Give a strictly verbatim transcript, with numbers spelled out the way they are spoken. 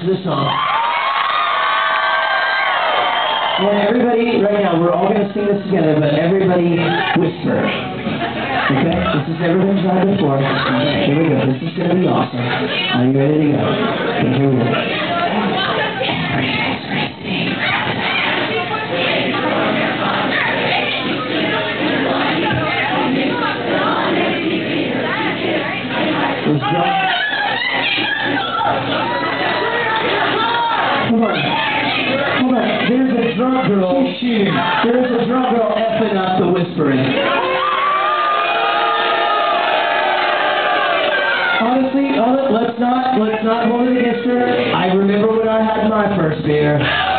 to the song. And everybody, right now, we're all going to sing this together, but everybody whisper. Okay? This is never been tried before. Here we go. This is going to be awesome. Are you ready to go? Okay, here we go. Let's go. Come on. Hold on. There's a drunk girl. She's cheating. There's a drunk girl effing up the whispering. Honestly, let's not, let's not hold it against her. I remember when I had my first beer.